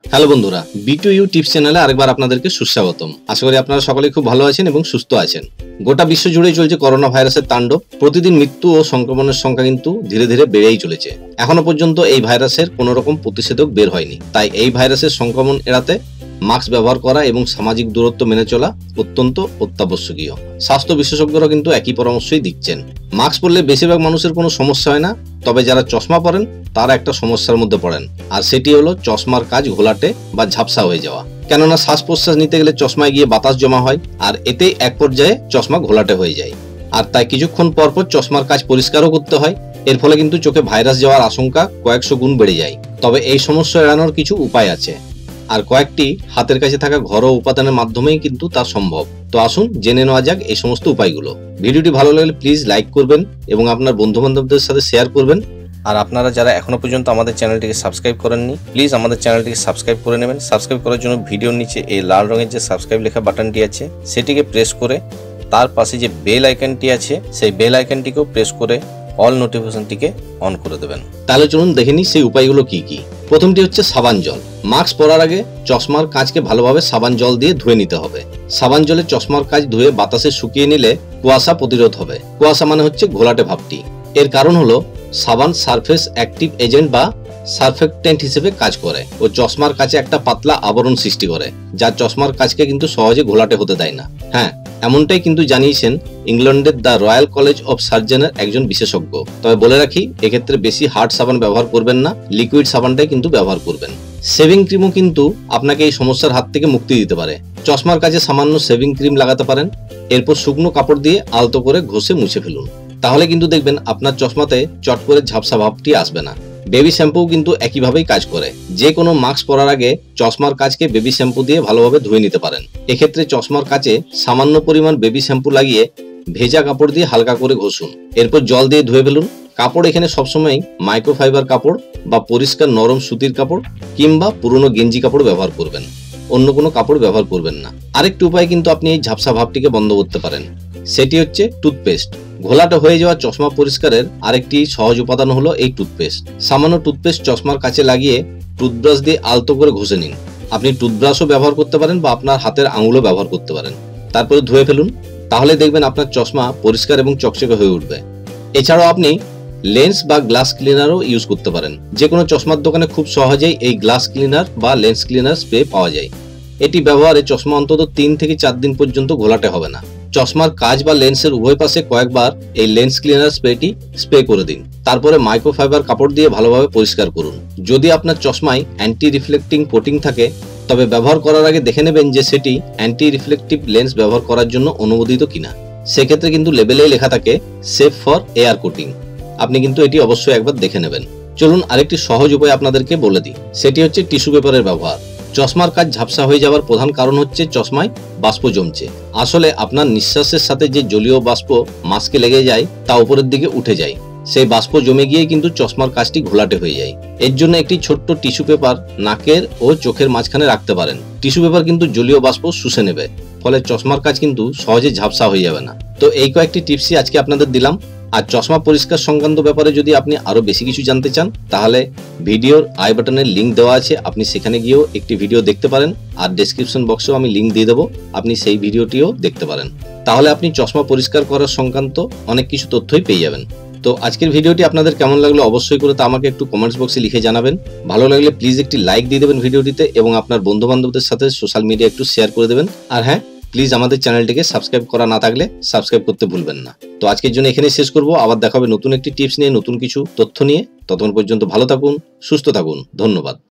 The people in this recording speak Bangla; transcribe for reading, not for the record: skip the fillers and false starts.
হ্যালো বন্ধুরা, b2utips চ্যানেলে আরেকবার আপনাদেরকে সুস্বাগতম। আশা করি আপনারা সকলেই খুব ভালো আছেন এবং সুস্থ আছেন। গোটা বিশ্ব জুড়েই চলছে করোনা ভাইরাসের তাণ্ডব। প্রতিদিন মৃত্যু ও সংক্রমণের সংখ্যা কিন্তু ধীরে ধীরে বেড়েই চলেছে। এখনো পর্যন্ত এই ভাইরাসের কোনো রকম প্রতিষেধক বের হয়নি। তাই এই ভাইরাসের সংক্রমণ এড়াতে মাস্ক ব্যবহার করা এবং সামাজিক দূরত্ব মেনে চলা অত্যন্ত অত্যাবশ্যকীয়। স্বাস্থ্য বিশেষজ্ঞরা কিন্তু একই পরামর্শই দিচ্ছেন। মাস্ক পরলে বেশিরভাগ মানুষের কোনো সমস্যা হয় না, তবে যারা চশমা পরেন তারা একটা সমস্যার মধ্যে পড়েন, আর সেটি হলো চশমার কাজ ঘোলাটে বা ঝাপসা হয়ে যাওয়া। কেননা শ্বাস প্রশ্বাস নিতে গেলে চশমায় গিয়ে বাতাস জমা হয়, আর এতেই এক পর্যায়ে চশমা ঘোলাটে হয়ে যায়। আর তাই কিছুক্ষণ পর পর চশমার কাজ পরিষ্কারও করতে হয়। এর ফলে কিন্তু চোখে ভাইরাস যাওয়ার আশঙ্কা কয়েকশো গুণ বেড়ে যায়। তবে এই সমস্যা এড়ানোর কিছু উপায় আছে, আর কয়েকটি হাতের কাছে থাকা ঘরোয়া উপাদানের মাধ্যমেই কিন্তু তা সম্ভব। তো আসুন জেনে নেওয়া যাক এই সমস্ত উপায়গুলো। ভিডিওটি ভালো লাগলে প্লিজ লাইক করবেন এবং আপনার বন্ধু বান্ধবদের সাথে শেয়ার করবেন। আর আপনারা যারা এখনো পর্যন্ত আমাদের চ্যানেলটিকে সাবস্ক্রাইব করেননি, প্লিজ আমাদের চ্যানেলটিকে সাবস্ক্রাইব করে নেবেন। সাবস্ক্রাইব করার জন্য ভিডিওর নিচে এই লাল রঙের যে সাবস্ক্রাইব লেখা বাটনটি আছে সেটিকে প্রেস করে তার পাশে যে বেল আইকনটি আছে সেই বেল আইকনটিকেও প্রেস করে অল নোটিফিকেশনটিকে অন করে দেবেন। তাহলে চলুন দেখে নিই সেই উপায়গুলো কি কি। প্রথমটি হচ্ছে সাবান জল। মাস্ক পরার আগে চশমার কাঁচকে ভালোভাবে সাবান জল দিয়ে ধুয়ে নিতে হবে। সাবান জলে চশমার কাঁচ ধুয়ে বাতাসে শুকিয়ে নিলে কুয়াশা প্রতিরোধ হবে। কুয়াশা মানে হচ্ছে ঘোলাটে ভাবটি। এর কারণ হলো সাবান সারফেস অ্যাক্টিভ এজেন্ট বা সারফেক্টেন্ট হিসেবে কাজ করে ও চশমার কাছে একটা পাতলা আবরণ সৃষ্টি করে, যা চশমার কাচকে কিন্তু সহজে ঘোলাটে হতে দেয় না। হ্যাঁ, এমনটাই কিন্তু জানিয়েছেন ইংল্যান্ডের দ্য রয়্যাল কলেজ অফ সার্জনের একজন বিশেষজ্ঞ। তবে বলে রাখি, এক্ষেত্রে বেশি হার্ড সাবান ব্যবহার করবেন না, লিকুইড সাবানটাই কিন্তু ব্যবহার করবেন। শেভিং ক্রিমও কিন্তু আপনাকে এই সমস্যার হাত থেকে মুক্তি দিতে পারে। চশমার কাছে সামান্য শেভিং ক্রিম লাগাতে পারেন, এরপর শুকনো কাপড় দিয়ে আলতো করে ঘষে মুছে ফেলুন। তাহলে কিন্তু দেখবেন আপনার চশমাতে চট করে ঝাপসা ভাবটি আসবে না। বেবি শ্যাম্পু কিন্তু একইভাবেই কাজ করে। যে কোনো মাস্ক পরার আগে চশমার কাচকে বেবি শ্যাম্পু দিয়ে ভালোভাবে ধুয়ে নিতে পারেন। এক্ষেত্রে চশমার কাচে সামান্য পরিমাণ বেবি শ্যাম্পু লাগিয়ে ভেজা কাপড় দিয়ে হালকা করে ঘষুন, এরপর জল দিয়ে ধুয়ে ফেলুন। কাপড় এখানে সবসময় মাইক্রোফাইবার কাপড় বা পরিষ্কার নরম সুতির কাপড় কিংবা পুরনো গেঞ্জি কাপড় ব্যবহার করবেন, অন্য কোনো কাপড় ব্যবহার করবেন না। আরেকটি উপায় কিন্তু আপনি এই ঝাপসা ভাবটিকে বন্ধ করতে পারেন, সেটি হচ্ছে টুথপেস্ট। ঘোলাটে হয়ে যাওয়া চশমা পরিষ্কারের আরেকটি সহজ উপাদান হলো এই টুথপেস্ট। সামান্য টুথপেস্ট চশমার কাছে লাগিয়ে টুথব্রাশ দিয়ে আলতো করে ঘষে নিন। আপনি টুথব্রাশও ব্যবহার করতে পারেন বা আপনার হাতের আঙুলও ব্যবহার করতে পারেন। তারপরে ধুয়ে ফেলুন। তাহলে দেখবেন আপনার চশমা পরিষ্কার এবং চকচকে হয়ে উঠবে। এছাড়াও আপনি লেন্স বা গ্লাস ক্লিনারও ইউজ করতে পারেন। যে কোনো চশমার দোকানে খুব সহজেই এই গ্লাস ক্লিনার বা লেন্স ক্লিনার স্প্রে পাওয়া যায়। এটি ব্যবহারে চশমা অন্তত 3 থেকে 4 দিন পর্যন্ত ঘোলাটে হবে না। চশমার কাচ বা লেন্সের উভয় পাশে কয়েকবার এই লেন্স ক্লিনার স্প্রেটি স্প্রে করে দিন। তারপরে মাইক্রোফাইবার কাপড় দিয়ে ভালোভাবে পরিষ্কার করুন। যদি আপনার চশমায় অ্যান্টি রিফ্লেক্টিং কোটিং থাকে, তবে ব্যবহার করার আগে দেখে নেবেন যে সেটি অ্যান্টি রিফ্লেক্টিভ লেন্স ব্যবহার করার জন্য অনুমোদিত কিনা। সেক্ষেত্রে কিন্তু লেবেলেই লেখা থাকে সেফ ফর এয়ার কোটিং। আপনি কিন্তু এটি অবশ্যই একবার দেখে নেবেন। চলুন আরেকটি সহজ উপায় আপনাদেরকে বলে দিই, সেটি হচ্ছে টিস্যু পেপারের ব্যবহার। চশমার কাচ ঝাপসা হয়ে যাওয়ার প্রধান কারণ হচ্ছে চশমায় বাষ্প জমছে। আসলে আপনার নিঃশ্বাসের সাথে যে জলীয় বাষ্প মাস্কে লেগে যায় তা উপরের দিকে উঠে যায়। সেই বাষ্প জমে গিয়ে কিন্তু চশমার কাচটি ঘোলাটে হয়ে যায়। এর জন্য একটি ছোট্ট টিস্যু পেপার নাকের ও চোখের মাঝখানে রাখতে পারেন। টিস্যু পেপার কিন্তু জলীয় বাষ্প শুষে নেবে, ফলে চশমার কাচ কিন্তু সহজে ঝাপসা হয়ে যাবে না। তো এই কয়েকটি টিপসই আজকে আপনাদের দিলাম। আর চশমা পরিষ্কার সংক্রান্ত ব্যাপারে যদি আপনি আরো বেশি কিছু জানতে চান, তাহলে ভিডিওর আই বাটনের লিঙ্ক দেওয়া আছে, আপনি সেখানে গিয়েও একটি ভিডিও দেখতে পারেন। আর ডেসক্রিপশন বক্সেও আমি লিঙ্ক দিয়ে দেবো, আপনি সেই ভিডিওটিও দেখতে পারেন। তাহলে আপনি চশমা পরিষ্কার করার সংক্রান্ত অনেক কিছু তথ্যই পেয়ে যাবেন। তো আজকের ভিডিওটি আপনাদের কেমন লাগলো অবশ্যই করে তা আমাকে একটু কমেন্টস বক্সে লিখে জানাবেন। ভালো লাগলে প্লিজ একটি লাইক দিয়ে দেবেন ভিডিওটিতে এবং আপনার বন্ধু বান্ধবদের সাথে সোশ্যাল মিডিয়া একটু শেয়ার করে দেবেন। আর হ্যাঁ, প্লিজ আমাদের চ্যানেলটিকে সাবস্ক্রাইব করা না থাকলে সাবস্ক্রাইব করতে ভুলবেন না। তো আজকের জন্য এখানে শেষ করব। আবার দেখা হবে নতুন একটি টিপস নিয়ে, নতুন কিছু তথ্য নিয়ে। ততক্ষণ পর্যন্ত ভালো থাকুন, সুস্থ থাকুন। ধন্যবাদ।